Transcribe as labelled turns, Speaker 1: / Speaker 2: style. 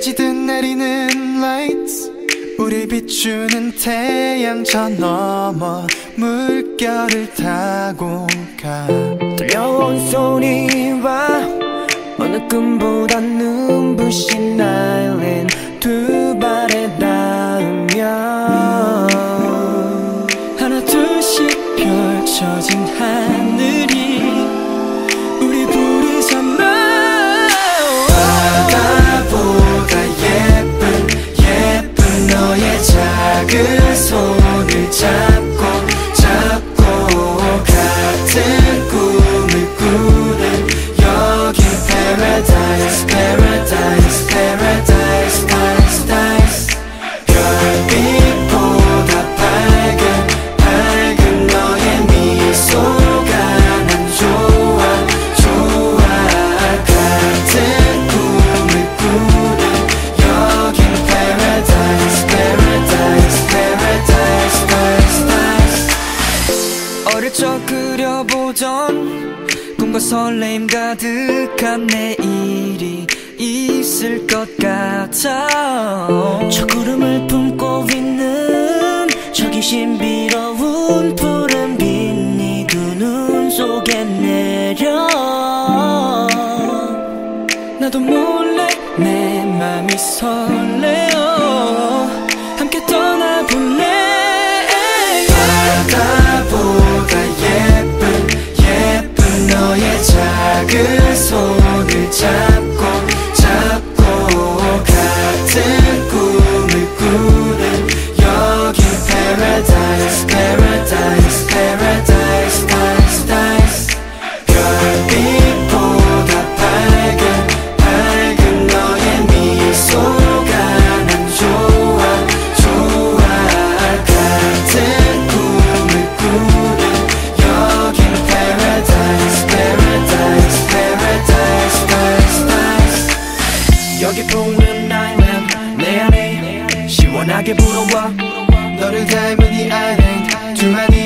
Speaker 1: 꺼지듯 내리는 lights, 우리 비추는 태양 저 너머 물결을 타고 가.
Speaker 2: 들려온 소리와 어느 꿈보다 눈부신 아일랜드 두 발에 닿으며
Speaker 1: 하나 둘씩 펼쳐진 하늘이 우리 부르잖아. 바다보다 예쁜 너의 작은 손을 잡고 같은 꿈을 꾸는 여긴 paradise, paradise, paradise, nice, nice. 별빛보다 밝은 너의 미소가 난 좋아 같은 꿈을 꾸는 여긴 paradise, paradise, paradise, nice, nice. 어릴 적 그려보던 꿈과 설레임 가득한 내일이 있을 것 같아.
Speaker 2: 저 구름을 품고 있는 저기 신비로운 푸른 빛이 두 눈 속에 내려
Speaker 1: 나도 몰래 내 맘이 설레어. 함께 떠나볼래. 바다보다 예쁜 너의 작은 손을 잡고 같은 꿈을 꾸는 여긴 paradise, paradise, paradise, nice, nice. 별빛보다 밝은 너의 미소가 난 좋아 같은 꿈을 꾸는 여긴 paradise, paradise, paradise, nice, nice.
Speaker 2: 여기 푸는 아일랜드 내 안에 시원하게 불어와
Speaker 1: 너를 닮은 이 아일랜드 두만이